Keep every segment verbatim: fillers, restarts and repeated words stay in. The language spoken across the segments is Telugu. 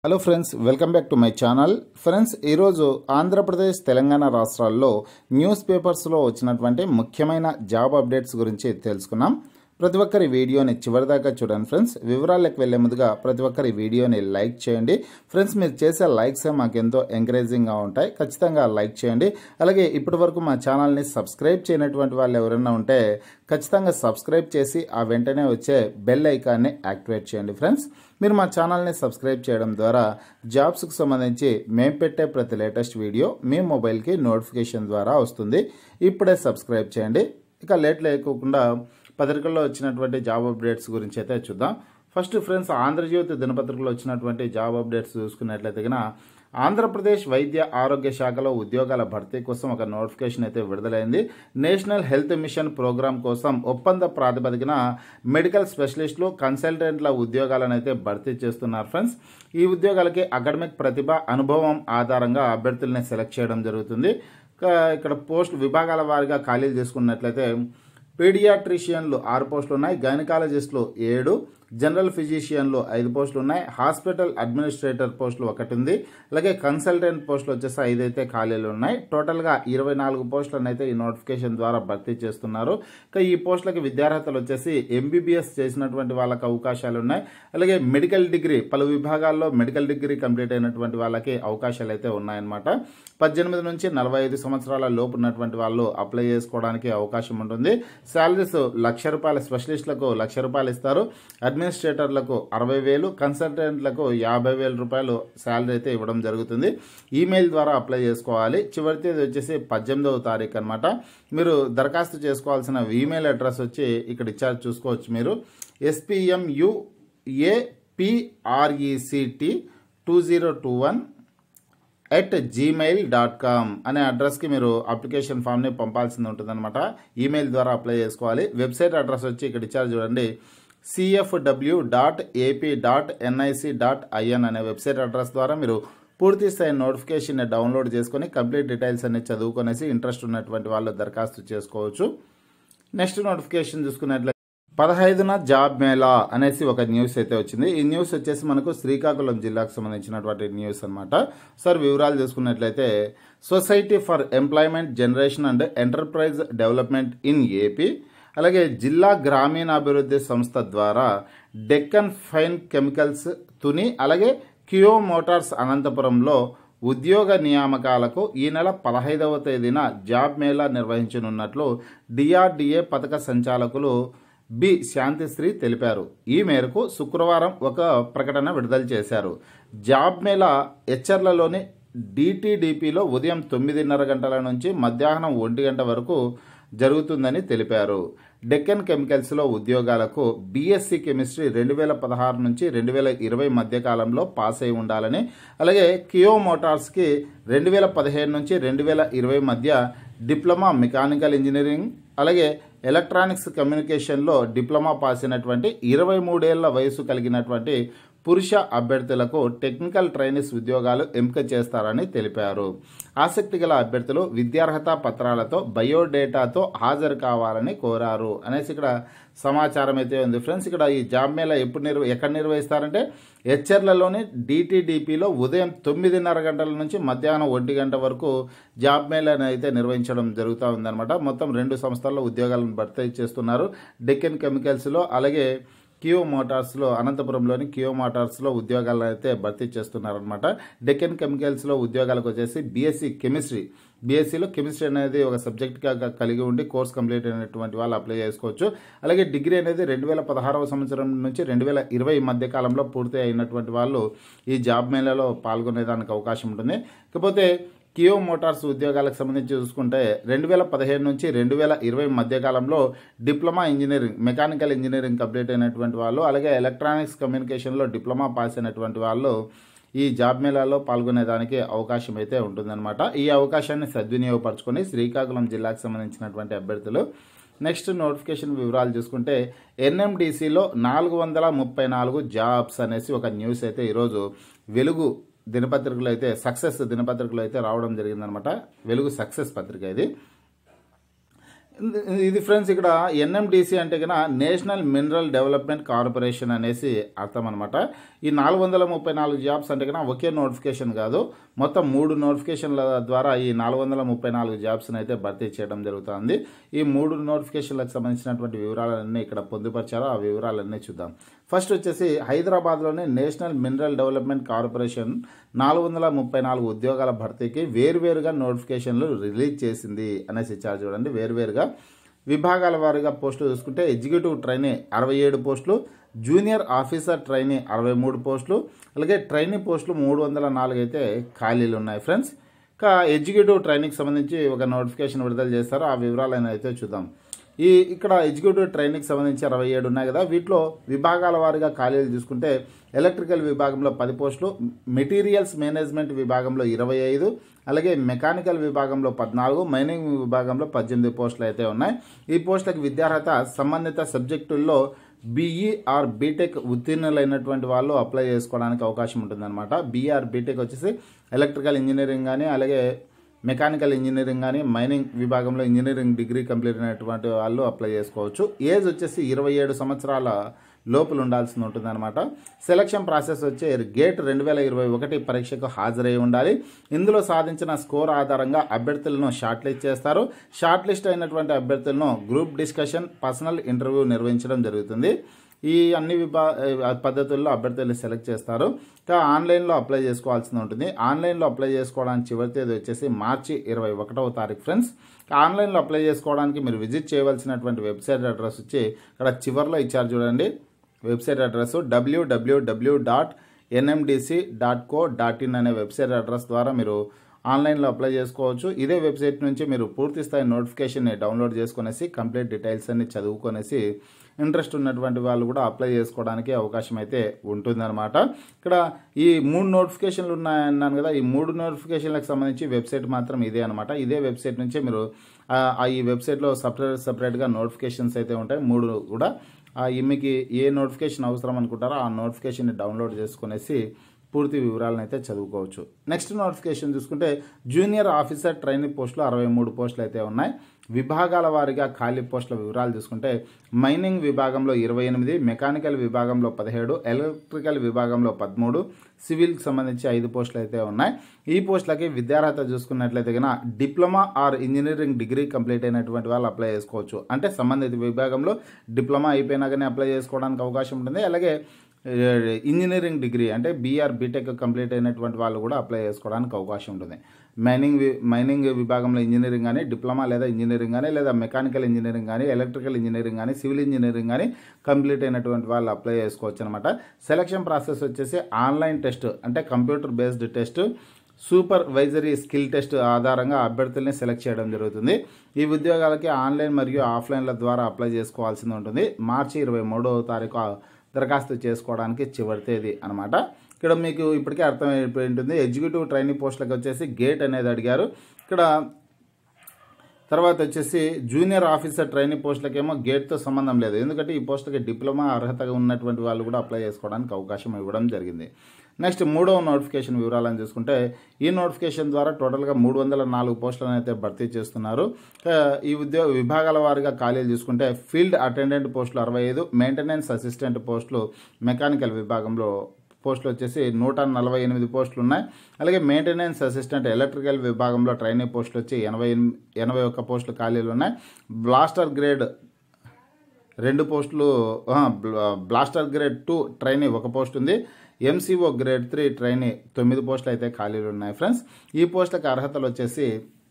Hello friends, welcome back to my channel. Friends, ఈరోజు ఆంధ్రప్రదేశ్ తెలంగాణ రాష్ట్రాల్లో న్యూస్ పేపర్స్లో వచ్చినటువంటి ముఖ్యమైన జాబ్ అప్డేట్స్ గురించి తెలుసుకున్నాం. ప్రతి ఒక్కరి వీడియోని చివరిదాకా చూడండి ఫ్రెండ్స్. వివరాలకు వెళ్లే ముందుగా ప్రతి ఒక్కరి వీడియోని లైక్ చేయండి ఫ్రెండ్స్. మీరు చేసే లైక్సే మాకు ఎంతో ఎంకరేజింగ్గా ఉంటాయి. ఖచ్చితంగా లైక్ చేయండి. అలాగే ఇప్పటి వరకు మా ఛానల్ని సబ్స్క్రైబ్ చేయనటువంటి వాళ్ళు ఎవరైనా ఉంటే ఖచ్చితంగా సబ్స్క్రైబ్ చేసి ఆ వెంటనే వచ్చే బెల్ ఐకాన్ని యాక్టివేట్ చేయండి ఫ్రెండ్స్. మీరు మా ఛానల్ని సబ్స్క్రైబ్ చేయడం ద్వారా జాబ్స్కి సంబంధించి మేము పెట్టే ప్రతి లేటెస్ట్ వీడియో మీ మొబైల్కి నోటిఫికేషన్ ద్వారా వస్తుంది. ఇప్పుడే సబ్స్క్రైబ్ చేయండి. ఇక లేట్ లేకోకుండా పత్రికల్లో వచ్చినటువంటి జాబ్ అప్డేట్స్ గురించి అయితే చూద్దాం. ఫస్ట్ ఫ్రెండ్స్, ఆంధ్రజ్యోతి దినపత్రికలో వచ్చినటువంటి జాబ్ అప్డేట్స్ చూసుకున్నట్లయితే కనుక ఆంధ్రప్రదేశ్ వైద్య ఆరోగ్య శాఖలో ఉద్యోగాల భర్తీ కోసం ఒక నోటిఫికేషన్ అయితే విడుదలైంది. నేషనల్ హెల్త్ మిషన్ ప్రోగ్రాం కోసం ఒప్పంద ప్రాతిపదికన మెడికల్ స్పెషలిస్టులు, కన్సల్టెంట్ల ఉద్యోగాలను అయితే భర్తీ చేస్తున్నారు ఫ్రెండ్స్. ఈ ఉద్యోగాలకి అకాడమిక్ ప్రతిభ, అనుభవం ఆధారంగా అభ్యర్థుల్ని సెలెక్ట్ చేయడం జరుగుతుంది. ఇక్కడ పోస్ట్ విభాగాల వారీగా ఖాళీలు చేసుకున్నట్లయితే పీడియాట్రిషియన్లు ఆరు పోస్టులు ఉన్నాయి, గైనకాలజిస్టులు ఏడు, జనరల్ ఫిజిషియన్లు ఐదు పోస్టులు ఉన్నాయి, హాస్పిటల్ అడ్మినిస్ట్రేటర్ పోస్టులు ఒకటి ఉంది, అలాగే కన్సల్టెంట్ పోస్టులు వచ్చేసి ఐదు అయితే ఖాళీలు ఉన్నాయి. టోటల్గా ఇరవై నాలుగు పోస్టులను అయితే ఈ నోటిఫికేషన్ ద్వారా భర్తీ చేస్తున్నారు. ఇక ఈ పోస్టులకి విద్యార్హతలు వచ్చేసి ఎంబీబీఎస్ చేసినటువంటి వాళ్ళకి అవకాశాలు ఉన్నాయి. అలాగే మెడికల్ డిగ్రీ, పలు విభాగాల్లో మెడికల్ డిగ్రీ కంప్లీట్ అయినటువంటి వాళ్ళకి అవకాశాలు అయితే ఉన్నాయన్నమాట. పద్దెనిమిది నుంచి నలభై ఐదు సంవత్సరాల లోపు ఉన్నటువంటి వాళ్ళు అప్లై చేసుకోవడానికి అవకాశం ఉంటుంది. శాలరీస్ లక్ష రూపాయల స్పెషలిస్టులకు లక్ష రూపాయలు ఇస్తారు, అడ్మినిస్ట్రేటర్లకు అరవై వేలు, కన్సల్టెంట్లకు యాభై వేల రూపాయలు శాలరీ అయితే ఇవ్వడం జరుగుతుంది. ఈమెయిల్ ద్వారా అప్లై చేసుకోవాలి. చివరి తేదీ వచ్చేసి పద్దెనిమిదవ తారీఖు అనమాట. మీరు దరఖాస్తు చేసుకోవాల్సిన ఈమెయిల్ అడ్రస్ వచ్చి ఇక్కడ ఇచ్చారు, చూసుకోవచ్చు మీరు. SPMUAPRECT two zero two one at Gmail dot com అనే అడ్రస్కి మీరు అప్లికేషన్ ఫామ్ని పంపాల్సింది ఉంటుందన్నమాట. ఈమెయిల్ ద్వారా అప్లై చేసుకోవాలి. వెబ్సైట్ అడ్రస్ వచ్చి ఇక్కడ ఇచ్చారు చూడండి, CFW dot AP dot NIC dot IN అనే వెబ్సైట్ అడ్రస్ ద్వారా మీరు పూర్తి స్థాయి నోటిఫికేషన్ డౌన్లోడ్ చేసుకొని కంప్లీట్ డీటెయిల్స్ అన్ని చదువుకొనేసి ఇంట్రెస్ట్ ఉన్నటువంటి వాళ్ళు దరఖాస్తు చేసుకోవచ్చు. నెక్స్ట్ నోటిఫికేషన్ చూసుకున్నట్లయితే పదహైదున జాబ్ మేళా అనేసి ఒక న్యూస్ అయితే వచ్చింది. ఈ న్యూస్ వచ్చేసి మనకు శ్రీకాకుళం జిల్లాకు సంబంధించినటువంటి న్యూస్ అనమాట. సార్ వివరాలు చూసుకున్నట్లయితే society for employment generation and enterprise development in AP, అలాగే జిల్లా గ్రామీణాభివృద్ధి సంస్థ ద్వారా డెక్కన్ ఫైన్ కెమికల్స్ తుని, అలాగే కియో మోటార్స్ అనంతపురంలో ఉద్యోగ నియామకాలకు ఈ నెల పదహైదవ తేదీన జాబ్ మేళా నిర్వహించనున్నట్లు డిఆర్డీఏ పథక సంచాలకులు బి శాంతిశ్రీ తెలిపారు. ఈ మేరకు శుక్రవారం ఒక ప్రకటన విడుదల చేశారు. జాబ్ మేళా ఎచ్చర్లలోని డిటిడిపిలో ఉదయం తొమ్మిదిన్నర గంటల నుంచి మధ్యాహ్నం ఒంటి గంట వరకు జరుగుతుందని తెలిపారు. డెక్కన్ కెమికల్స్లో ఉద్యోగాలకు బీఎస్సీ కెమిస్ట్రీ రెండు వేల పదహారు నుంచి రెండు వేల ఇరవై మధ్య కాలంలో పాస్ అయి ఉండాలని, అలాగే కియో మోటార్స్కి రెండు వేల పదిహేను నుంచి రెండు వేల ఇరవై మధ్య డిప్లొమా మెకానికల్ ఇంజనీరింగ్, అలాగే ఎలక్ట్రానిక్స్ కమ్యూనికేషన్లో డిప్లొమా పాస్ అయినటువంటి ఇరవై మూడేళ్ల వయసు కలిగినటువంటి పురుష అభ్యర్థులకు టెక్నికల్ ట్రైనీస్ ఉద్యోగాలు ఎంపిక చేస్తారని తెలిపారు. ఆసక్తి గల అభ్యర్థులు విద్యార్హత పత్రాలతో బయోడేటాతో హాజరు కావాలని కోరారు అనేసి ఇక్కడ సమాచారం అయితే ఉంది ఫ్రెండ్స్. ఇక్కడ ఈ జాబ్ మేళా ఎప్పుడు నిర్వ ఎక్కడ నిర్వహిస్తారంటే హెచ్ఆర్లలోని డిటిడిపిలో ఉదయం తొమ్మిదిన్నర గంటల నుంచి మధ్యాహ్నం ఒంటి గంట వరకు జాబ్ మేళాను అయితే నిర్వహించడం జరుగుతూ ఉందన్నమాట. మొత్తం రెండు సంస్థల్లో ఉద్యోగాలను భర్తీ చేస్తున్నారు. డెక్కన్ కెమికల్స్లో, అలాగే కియో మోటార్స్లో, అనంతపురంలోని కియో మోటార్స్లో ఉద్యోగాలు అయితే భర్తీ చేస్తున్నారనమాట. డెక్కన్ కెమికల్స్లో ఉద్యోగాలకు వచ్చేసి బీఎస్సీ కెమిస్ట్రీ, బీఎస్సీలో కెమిస్ట్రీ అనేది ఒక సబ్జెక్ట్గా కలిగి ఉండి కోర్స్ కంప్లీట్ అయినటువంటి వాళ్ళు అప్లై చేసుకోవచ్చు. అలాగే డిగ్రీ అనేది రెండు వేల పదహారవ సంవత్సరం నుంచి రెండు వేల ఇరవై మధ్య కాలంలో పూర్తి అయినటువంటి వాళ్ళు ఈ జాబ్ మేళాలో పాల్గొనేదానికి అవకాశం ఉంటుంది. కాకపోతే కియో మోటార్స్ ఉద్యోగాలకు సంబంధించి చూసుకుంటే రెండు వేల పదిహేను నుంచి రెండు వేల ఇరవై మధ్య కాలంలో diploma engineering, mechanical engineering complete అయినటువంటి వాళ్ళు, అలాగే ఎలక్ట్రానిక్స్ కమ్యూనికేషన్లో డిప్లొమా పాస్ అయినటువంటి వాళ్ళు ఈ జాబ్ మేళాలో పాల్గొనేదానికి అవకాశం అయితే ఉంటుందన్నమాట. ఈ అవకాశాన్ని సద్వినియోగపరచుకొని శ్రీకాకుళం జిల్లాకు సంబంధించినటువంటి అభ్యర్థులు నెక్స్ట్ నోటిఫికేషన్ వివరాలు చూసుకుంటే ఎన్ఎండిసిలో నాలుగు వందల ముప్పై నాలుగు జాబ్స్ అనేసి ఒక న్యూస్ అయితే ఈరోజు వెలుగు దినపత్రికలో అయితే సక్సెస్ దినపత్రికలో అయితే రావడం జరిగిందనమాట. వెలుగు సక్సెస్ పత్రిక ఇది. ఇది ఫ్రెండ్స్ ఇక్కడ ఎన్ఎండిసి అంటే కన్నా నేషనల్ మినరల్ డెవలప్మెంట్ కార్పొరేషన్ అనేసి అర్థం అనమాట. ఈ నాలుగు వందల ముప్పై నాలుగు జాబ్స్ అంటే కన్నా ఒకే నోటిఫికేషన్ కాదు, మొత్తం మూడు నోటిఫికేషన్ల ద్వారా ఈ నాలుగు వందల ముప్పై నాలుగు జాబ్స్ని అయితే భర్తీ చేయడం జరుగుతుంది. ఈ మూడు నోటిఫికేషన్లకు సంబంధించినటువంటి వివరాలన్నీ ఇక్కడ పొందుపరిచారో ఆ వివరాలన్నీ చూద్దాం. ఫస్ట్ వచ్చేసి హైదరాబాద్లోని నేషనల్ మినరల్ డెవలప్మెంట్ కార్పొరేషన్ నాలుగు వందల ముప్పై నాలుగు ఉద్యోగాల భర్తీకి వేరువేరుగా నోటిఫికేషన్లు రిలీజ్ చేసింది అనేసి ఇచ్చారు చూడండి. వేరువేరుగా విభాగాల వారీగా పోస్టులు చూసుకుంటే ఎగ్జిక్యూటివ్ ట్రైనీ అరవై ఏడు పోస్టులు, జూనియర్ ఆఫీసర్ ట్రైనీ అరవై మూడు పోస్టులు, అలాగే ట్రైనీ పోస్టులు మూడు వందల నాలుగు అయితే ఖాళీలు ఉన్నాయి ఫ్రెండ్స్. ఇంకా ఎగ్జిక్యూటివ్ ట్రైనింగ్కి సంబంధించి ఒక నోటిఫికేషన్ విడుదల చేస్తారో ఆ వివరాలను అయితే చూద్దాం. ఈ ఇక్కడ ఎగ్జిక్యూటివ్ ట్రైనింగ్కి సంబంధించి అరవై ఏడు ఉన్నాయి కదా, వీటిలో విభాగాల వారీగా ఖాళీలు చూసుకుంటే ఎలక్ట్రికల్ విభాగంలో పది పోస్టులు, మెటీరియల్స్ మేనేజ్మెంట్ విభాగంలో ఇరవై ఐదు, అలాగే మెకానికల్ విభాగంలో పద్నాలుగు, మైనింగ్ విభాగంలో పద్దెనిమిది పోస్టులు అయితే ఉన్నాయి. ఈ పోస్టులకు విద్యార్హత సంబంధిత సబ్జెక్టుల్లో బీఈ ఆర్ బీటెక్ ఉత్తీర్ణులైనటువంటి వాళ్ళు అప్లై చేసుకోవడానికి అవకాశం ఉంటుందన్నమాట. బీఈ ఆర్ బీటెక్ వచ్చేసి ఎలక్ట్రికల్ ఇంజనీరింగ్ కానీ, అలాగే మెకానికల్ ఇంజనీరింగ్ కానీ, మైనింగ్ విభాగంలో ఇంజనీరింగ్ డిగ్రీ కంప్లీట్ అయినటువంటి వాళ్ళు అప్లై చేసుకోవచ్చు. ఏజ్ వచ్చేసి ఇరవై ఏడు సంవత్సరాల లోపల ఉండాల్సి ఉంటుందన్నమాట. సెలక్షన్ ప్రాసెస్ వచ్చే గేట్ రెండు వేల ఇరవై ఒకటి పరీక్షకు హాజరై ఉండాలి. ఇందులో సాధించిన స్కోర్ ఆధారంగా అభ్యర్థులను షార్ట్ లిస్ట్ చేస్తారు. షార్ట్ లిస్ట్ అయినటువంటి అభ్యర్థులను గ్రూప్ డిస్కషన్, పర్సనల్ ఇంటర్వ్యూ నిర్వహించడం జరుగుతుంది. ఈ అన్ని విభా పద్ధతుల్లో అభ్యర్థులు సెలెక్ట్ చేస్తారు. ఇంకా ఆన్లైన్లో అప్లై చేసుకోవాల్సి ఉంటుంది. ఆన్లైన్లో అప్లై చేసుకోవడానికి చివరి తేదీ వచ్చేసి మార్చి ఇరవై ఒకటవ తారీఖు ఫ్రెండ్స్. ఆన్లైన్లో అప్లై చేసుకోవడానికి మీరు విజిట్ చేయవలసినటువంటి వెబ్సైట్ అడ్రస్ వచ్చి ఇక్కడ చివరిలో ఇచ్చారు చూడండి. Website address WWW dot NMDC dot co dot in అనే వెబ్సైట్ అడ్రస్ ద్వారా మీరు ఆన్లైన్లో అప్లై చేసుకోవచ్చు. ఇదే వెబ్సైట్ నుంచి మీరు పూర్తి స్థాయి నోటిఫికేషన్ని డౌన్లోడ్ చేసుకునేసి కంప్లీట్ డీటెయిల్స్ అన్ని చదువుకొనేసి ఇంట్రెస్ట్ ఉన్నటువంటి వాళ్ళు కూడా అప్లై చేసుకోవడానికి అవకాశం అయితే ఉంటుందన్నమాట. ఇక్కడ ఈ మూడు నోటిఫికేషన్లు ఉన్నాయన్నాను కదా, ఈ మూడు నోటిఫికేషన్లకు సంబంధించి వెబ్సైట్ మాత్రం ఇదే అనమాట. ఇదే వెబ్సైట్ నుంచే మీరు ఈ వెబ్సైట్లో సపరేట్ సపరేట్గా నోటిఫికేషన్స్ అయితే ఉంటాయి మూడు కూడా. మీకు ఏ నోటిఫికేషన్ అవసరం అనుకుంటారో ఆ నోటిఫికేషన్ని డౌన్లోడ్ చేసుకునేసి పూర్తి వివరాలను అయితే చదువుకోవచ్చు. నెక్స్ట్ నోటిఫికేషన్ చూసుకుంటే జూనియర్ ఆఫీసర్ ట్రైనింగ్ పోస్టులు అరవై మూడు పోస్టులు అయితే ఉన్నాయి. విభాగాల వారీగా ఖాళీ పోస్టుల వివరాలు చూసుకుంటే మైనింగ్ విభాగంలో ఇరవై ఎనిమిది, మెకానికల్ విభాగంలో పదిహేడు, ఎలక్ట్రికల్ విభాగంలో పదమూడు, సివిల్కి సంబంధించి ఐదు పోస్టులు అయితే ఉన్నాయి. ఈ పోస్టులకి విద్యార్హత చూసుకున్నట్లయితే కన్నా diploma or engineering degree complete అయినటువంటి వాళ్ళు అప్లై చేసుకోవచ్చు. అంటే సంబంధిత విభాగంలో డిప్లొమా అయిపోయినా కానీ అప్లై చేసుకోవడానికి అవకాశం ఉంటుంది. అలాగే ఇంజనీరింగ్ డిగ్రీ అంటే బీఆర్ బీటెక్ కంప్లీట్ అయినటువంటి వాళ్ళు కూడా అప్లై చేసుకోవడానికి అవకాశం ఉంటుంది. మైనింగ్ మైనింగ్ విభాగంలో ఇంజనీరింగ్ కానీ, డిప్లొమా లేదా ఇంజనీరింగ్ కానీ, లేదా మెకానికల్ ఇంజనీరింగ్ కానీ, ఎలక్ట్రికల్ ఇంజనీరింగ్ కానీ, సివిల్ ఇంజనీరింగ్ కానీ కంప్లీట్ అయినటువంటి వాళ్ళు అప్లై చేసుకోవచ్చు అనమాట. సెలక్షన్ ప్రాసెస్ వచ్చేసి ఆన్లైన్ టెస్ట్ అంటే computer based test, supervisory skill test ఆధారంగా అభ్యర్థుల్ని సెలెక్ట్ చేయడం జరుగుతుంది. ఈ ఉద్యోగాలకి ఆన్లైన్ మరియు ఆఫ్లైన్ల ద్వారా అప్లై చేసుకోవాల్సి ఉంటుంది. మార్చి ఇరవై మూడవ తారీఖు దరఖాస్తు చేసుకోవడానికి చివరి తేదీ అనమాట. ఇక్కడ మీకు ఇప్పటికే అర్థమైపోయి ఉంటుంది. ఎగ్జిక్యూటివ్ ట్రైనింగ్ పోస్టులకు వచ్చేసి గేట్ అనేది అడిగారు. ఇక్కడ తర్వాత వచ్చేసి జూనియర్ ఆఫీసర్ ట్రైనింగ్ పోస్టులకేమో గేట్తో సంబంధం లేదు, ఎందుకంటే ఈ పోస్టులకి డిప్లొమా అర్హతగా ఉన్నటువంటి వాళ్ళు కూడా అప్లై చేసుకోవడానికి అవకాశం ఇవ్వడం జరిగింది. నెక్స్ట్ మూడవ నోటిఫికేషన్ వివరాలను చూసుకుంటే ఈ నోటిఫికేషన్ ద్వారా టోటల్గా మూడు వందల నాలుగు పోస్టులను అయితే భర్తీ చేస్తున్నారు. ఈ ఉద్యోగ విభాగాల వారీగా ఖాళీలు చూసుకుంటే ఫీల్డ్ అటెండెంట్ పోస్టులు అరవై ఐదు, మెయింటెనెన్స్ అసిస్టెంట్ పోస్టులు మెకానికల్ విభాగంలో పోస్టులు వచ్చేసి నూట నలభై ఎనిమిది పోస్టులు ఉన్నాయి. అలాగే మెయింటెనెన్స్ అసిస్టెంట్ ఎలక్ట్రికల్ విభాగంలో ట్రైనింగ్ పోస్టులు వచ్చి ఎనభై ఎనభై ఒక్క పోస్టులు ఖాళీలు ఉన్నాయి. బ్లాస్టర్ గ్రేడ్ రెండు పోస్టులు, బ్లాస్టర్ గ్రేడ్ టూ ట్రైనీ ఒక పోస్ట్ ఉంది. ఎంసీఓ గ్రేడ్ త్రీ ట్రైనీ తొమ్మిది పోస్టులు అయితే ఖాళీలు ఉన్నాయి ఫ్రెండ్స్. ఈ పోస్టులకు అర్హతలు వచ్చేసి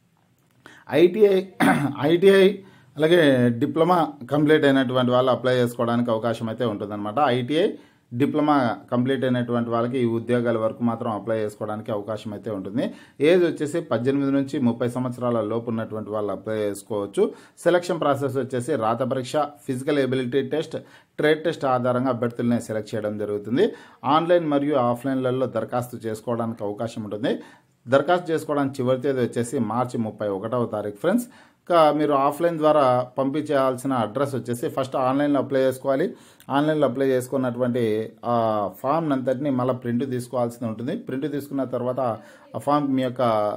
ఐటీఐ ఐటీఐ అలాగే డిప్లొమా కంప్లీట్ అయినటువంటి వాళ్ళు అప్లై చేసుకోవడానికి అవకాశం అయితే ఉంటుందన్నమాట. ఐటీఐ డిప్లొమా కంప్లీట్ అయినటువంటి వాళ్ళకి ఈ ఉద్యోగాల వరకు మాత్రం అప్లై చేసుకోవడానికి అవకాశం అయితే ఉంటుంది. ఏజ్ వచ్చేసి పద్దెనిమిది నుంచి ముప్పై సంవత్సరాల లోపు ఉన్నటువంటి వాళ్ళు అప్లై చేసుకోవచ్చు. సెలక్షన్ ప్రాసెస్ వచ్చేసి రాత పరీక్ష, physical ability test, trade test ఆధారంగా అభ్యర్థుల్ని సెలెక్ట్ చేయడం జరుగుతుంది. ఆన్లైన్ మరియు ఆఫ్లైన్లలో దరఖాస్తు చేసుకోవడానికి అవకాశం ఉంటుంది. దరఖాస్తు చేసుకోవడానికి చివరి తేదీ వచ్చేసి మార్చి ముప్పై ఒకటవ తారీఖు ఫ్రెండ్స్. ఇంకా మీరు ఆఫ్లైన్ ద్వారా పంపించాల్సిన అడ్రస్ వచ్చేసి ఫస్ట్ ఆన్లైన్లో అప్లై చేసుకోవాలి. ఆన్లైన్లో అప్లై చేసుకున్నటువంటి ఆ ఫామ్ అంతటిని మళ్ళీ ప్రింట్ తీసుకోవాల్సి ఉంటుంది. ప్రింట్ తీసుకున్న తర్వాత ఆ ఫామ్ మీ యొక్క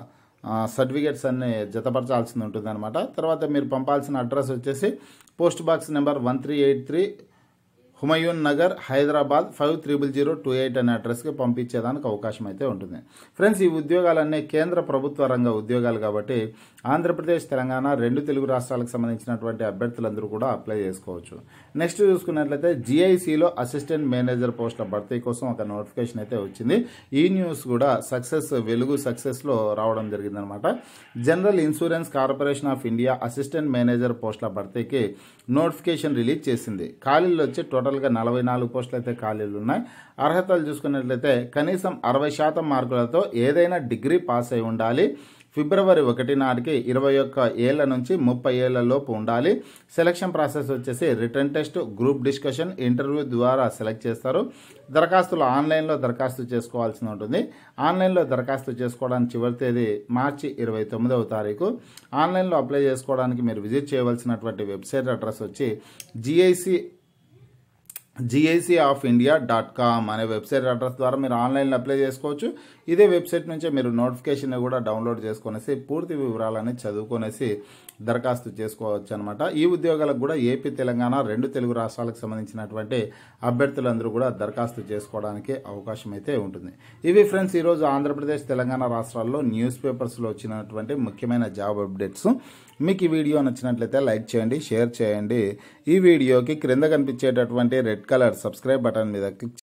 సర్టిఫికేట్స్ అన్ని జతపరచాల్సి ఉంటుంది అనమాట. తర్వాత మీరు పంపాల్సిన అడ్రస్ వచ్చేసి post box number one three eight three Humayun Nagar Hyderabad five triple zero two eight అనే అడ్రస్కి పంపించేదానికి అవకాశం అయితే ఉంటుంది. ఫ్రెండ్స్, ఈ ఉద్యోగాలన్నీ కేంద్ర ప్రభుత్వ రంగ ఉద్యోగాలు కాబట్టి ఆంధ్రప్రదేశ్ తెలంగాణ రెండు తెలుగు రాష్ట్రాలకు సంబంధించినటువంటి అభ్యర్థులందరూ కూడా అప్లై చేసుకోవచ్చు. నెక్స్ట్ చూసుకున్నట్లయితే జిఐసిలో అసిస్టెంట్ మేనేజర్ పోస్టుల భర్తీ కోసం ఒక నోటిఫికేషన్ అయితే వచ్చింది. ఈ న్యూస్ కూడా సక్సెస్ వెలుగు సక్సెస్లో రావడం జరిగిందనమాట. General insurance corporation of India assistant manager పోస్టుల భర్తీకి నోటిఫికేషన్ రిలీజ్ చేసింది. ఖాళీలు వచ్చి టోటల్గా నలభై నాలుగు పోస్టులు అయితే ఖాళీలు ఉన్నాయి. అర్హతలు చూసుకున్నట్లయితే కనీసం అరవై శాతం మార్కులతో ఏదైనా డిగ్రీ పాస్ అయి ఉండాలి. ఫిబ్రవరి ఒకటి నాటికి ఇరవై ఒక్క ఏళ్ల నుంచి ముప్పై ఏళ్ల లోపు ఉండాలి. సెలక్షన్ ప్రాసెస్ వచ్చేసి written test, group discussion, interview ద్వారా సెలెక్ట్ చేస్తారు. దరఖాస్తులు ఆన్లైన్లో దరఖాస్తు చేసుకోవాల్సి ఉంటుంది. ఆన్లైన్లో దరఖాస్తు చేసుకోవడానికి చివరి తేదీ మార్చి ఇరవై తొమ్మిదవ తారీఖు. ఆన్లైన్లో అప్లై చేసుకోవడానికి మీరు విజిట్ చేయవలసినటువంటి వెబ్సైట్ అడ్రస్ వచ్చి GIC GIC of India dot com అనే వెబ్సైట్ అడ్రస్ ద్వారా మీరు ఆన్లైన్లో అప్లై చేసుకోవచ్చు. ఇదే వెబ్సైట్ నుంచే మీరు నోటిఫికేషన్ కూడా డౌన్లోడ్ చేసుకునేసి పూర్తి వివరాలని చదువుకునేసి దరఖాస్తు చేసుకోవచ్చు అనమాట. ఈ ఉద్యోగాలకు కూడా ఏపీ తెలంగాణ రెండు తెలుగు రాష్ట్రాలకు సంబంధించినటువంటి అభ్యర్థులందరూ కూడా దరఖాస్తు చేసుకోవడానికి అవకాశం అయితే ఉంటుంది. ఇవి ఫ్రెండ్స్ ఈరోజు ఆంధ్రప్రదేశ్ తెలంగాణ రాష్ట్రాల్లో న్యూస్ పేపర్స్లో వచ్చినటువంటి ముఖ్యమైన జాబ్ అప్డేట్స్. మీకు ఈ వీడియో నచ్చినట్లయితే లైక్ చేయండి, షేర్ చేయండి. ఈ వీడియోకి క్రింద కనిపించేటటువంటి రెడ్ కలర్ సబ్స్క్రైబ్ బటన్ మీద క్లిక్